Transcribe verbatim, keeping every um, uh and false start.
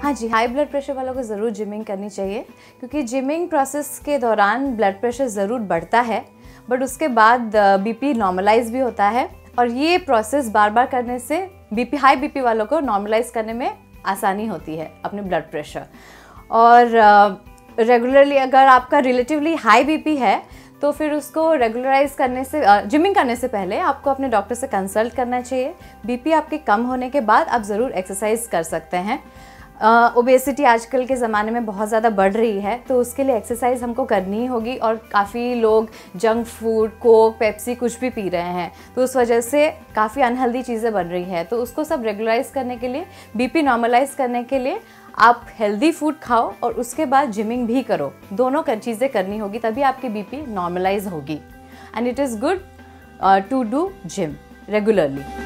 हाँ जी, high blood pressure वालों को ज़रूर जिमिंग करनी चाहिए, क्योंकि जिमिंग प्रोसेस के दौरान ब्लड प्रेशर ज़रूर बढ़ता है, बट उसके बाद बीपी नॉर्मलाइज भी होता है। और ये प्रोसेस बार बार करने से बीपी हाई बीपी वालों को नॉर्मलाइज करने में आसानी होती है अपने ब्लड प्रेशर। और रेगुलरली uh, अगर आपका रिलेटिवली हाई बीपी है तो फिर उसको रेगुलराइज करने से, जिमिंग uh, करने से पहले आपको अपने डॉक्टर से कंसल्ट करना चाहिए। बीपी आपके कम होने के बाद आप ज़रूर एक्सरसाइज कर सकते हैं। ओबेसिटी uh, आजकल के ज़माने में बहुत ज़्यादा बढ़ रही है, तो उसके लिए एक्सरसाइज हमको करनी ही होगी। और काफ़ी लोग जंक फूड, कोक, पेप्सी कुछ भी पी रहे हैं, तो उस वजह से काफ़ी अनहेल्दी चीज़ें बन रही है। तो उसको सब रेगुलराइज करने के लिए, बीपी नॉर्मलाइज करने के लिए आप हेल्दी फूड खाओ और उसके बाद जिमिंग भी करो। दोनों चीज़ें करनी होगी, तभी आपकी बीपी नॉर्मलाइज होगी। And it is good to do gym regularly.